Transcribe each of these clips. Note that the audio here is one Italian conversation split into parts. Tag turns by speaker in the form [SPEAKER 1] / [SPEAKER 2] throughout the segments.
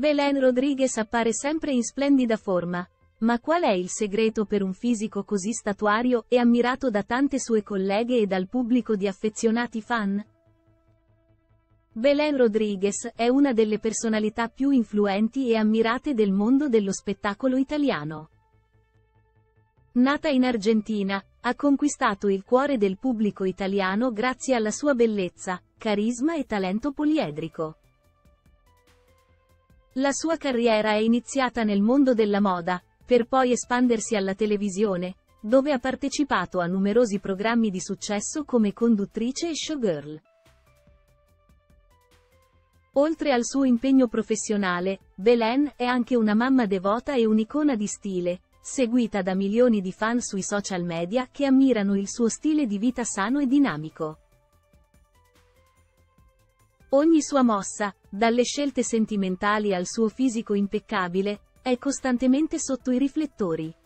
[SPEAKER 1] Belén Rodríguez appare sempre in splendida forma. Ma qual è il segreto per un fisico così statuario e ammirato da tante sue colleghe e dal pubblico di affezionati fan? Belén Rodríguez è una delle personalità più influenti e ammirate del mondo dello spettacolo italiano. Nata in Argentina, ha conquistato il cuore del pubblico italiano grazie alla sua bellezza, carisma e talento poliedrico. La sua carriera è iniziata nel mondo della moda, per poi espandersi alla televisione, dove ha partecipato a numerosi programmi di successo come conduttrice e showgirl. Oltre al suo impegno professionale, Belén è anche una mamma devota e un'icona di stile, seguita da milioni di fan sui social media che ammirano il suo stile di vita sano e dinamico. Ogni sua mossa, dalle scelte sentimentali al suo fisico impeccabile, è costantemente sotto i riflettori.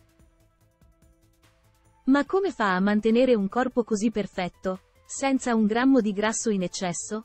[SPEAKER 1] Ma come fa a mantenere un corpo così perfetto, senza un grammo di grasso in eccesso?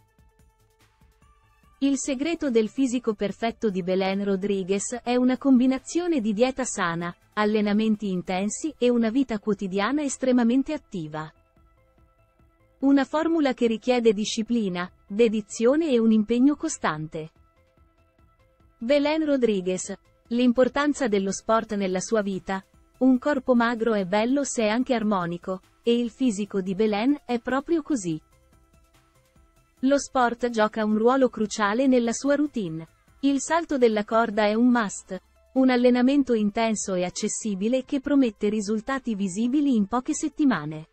[SPEAKER 1] Il segreto del fisico perfetto di Belén Rodríguez è una combinazione di dieta sana, allenamenti intensi e una vita quotidiana estremamente attiva. Una formula che richiede disciplina, dedizione e un impegno costante. Belén Rodríguez. L'importanza dello sport nella sua vita. Un corpo magro è bello se è anche armonico, e il fisico di Belén è proprio così. Lo sport gioca un ruolo cruciale nella sua routine. Il salto della corda è un must. Un allenamento intenso e accessibile che promette risultati visibili in poche settimane.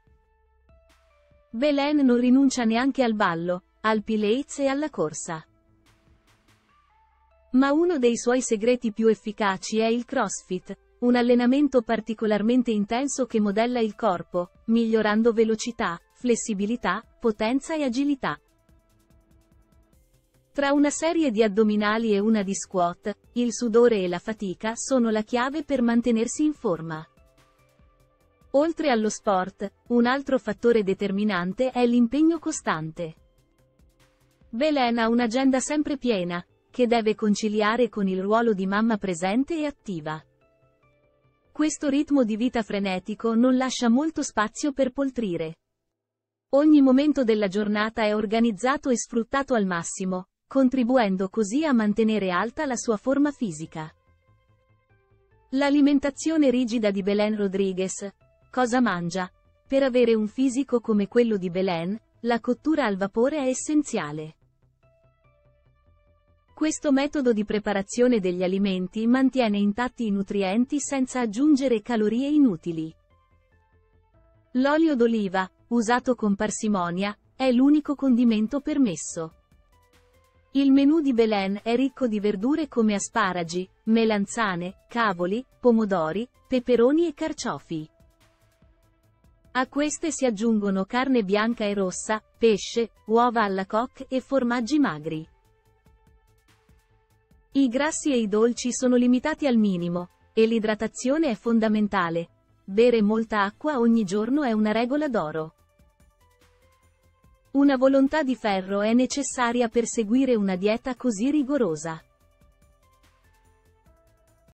[SPEAKER 1] Belén non rinuncia neanche al ballo, al Pilates e alla corsa. Ma uno dei suoi segreti più efficaci è il CrossFit, un allenamento particolarmente intenso che modella il corpo, migliorando velocità, flessibilità, potenza e agilità. Tra una serie di addominali e una di squat, il sudore e la fatica sono la chiave per mantenersi in forma. Oltre allo sport, un altro fattore determinante è l'impegno costante. Belén ha un'agenda sempre piena, che deve conciliare con il ruolo di mamma presente e attiva. Questo ritmo di vita frenetico non lascia molto spazio per poltrire. Ogni momento della giornata è organizzato e sfruttato al massimo, contribuendo così a mantenere alta la sua forma fisica. L'alimentazione rigida di Belén Rodríguez. Cosa mangia? Per avere un fisico come quello di Belén, la cottura al vapore è essenziale. Questo metodo di preparazione degli alimenti mantiene intatti i nutrienti senza aggiungere calorie inutili. L'olio d'oliva, usato con parsimonia, è l'unico condimento permesso. Il menù di Belén è ricco di verdure come asparagi, melanzane, cavoli, pomodori, peperoni e carciofi. A queste si aggiungono carne bianca e rossa, pesce, uova alla coque e formaggi magri. I grassi e i dolci sono limitati al minimo, e l'idratazione è fondamentale. Bere molta acqua ogni giorno è una regola d'oro. Una volontà di ferro è necessaria per seguire una dieta così rigorosa.